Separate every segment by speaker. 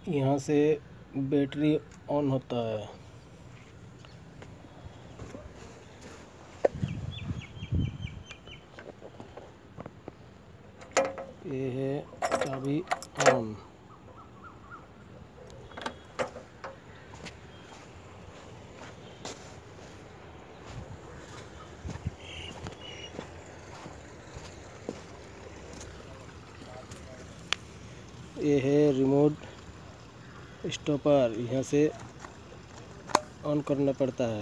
Speaker 1: यहाँ से battery on होता है। ये है चाबी ऑन। ये है रिमोट स्टॉपर, यहाँ से ऑन करना पड़ता है।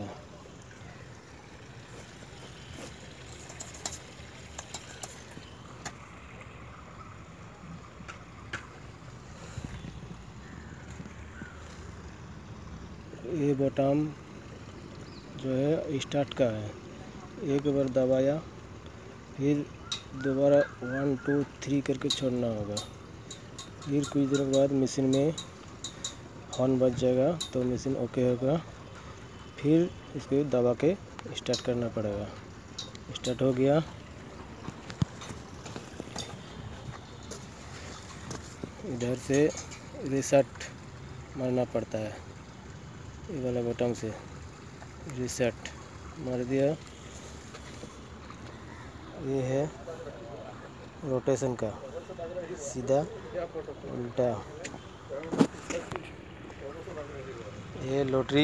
Speaker 1: ये बटन जो है स्टार्ट का है, एक बार दबाया फिर दोबारा 1 2 3 करके छोड़ना होगा। फिर कुछ देर बाद मशीन में हॉर्न बज जाएगा तो मशीन ओके होगा। फिर इसको दबा के स्टार्ट करना पड़ेगा। स्टार्ट हो गया। इधर से रीसेट मारना पड़ता है, ये वाला बटन से रीसेट मार दिया। ये है रोटेशन का, सीधा उल्टा। ये लोटरी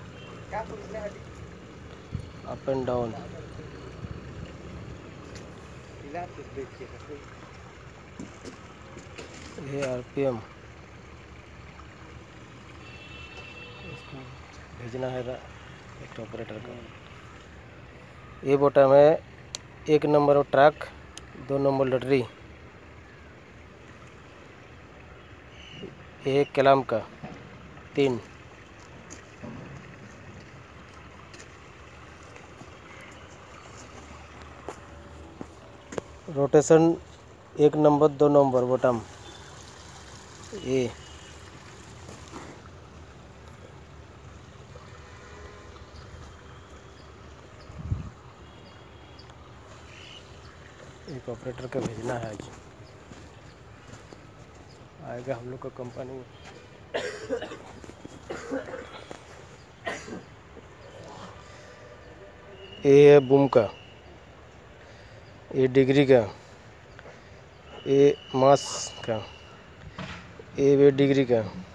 Speaker 1: अप एंड डाउन। ये आरपीएम, इसको भेजना है एक ऑपरेटर का। ये बटन है 1 नंबर ट्रक, 2 नंबर लोटरी। ये कलाम का 3। Rotation 1 number 2 number button. ये एक ऑपरेटर का भेजना है, आज आएगा हम लोग का कंपनी में। ये है बूम का, ये डिग्री का, ये मास का, ये डिग्री का।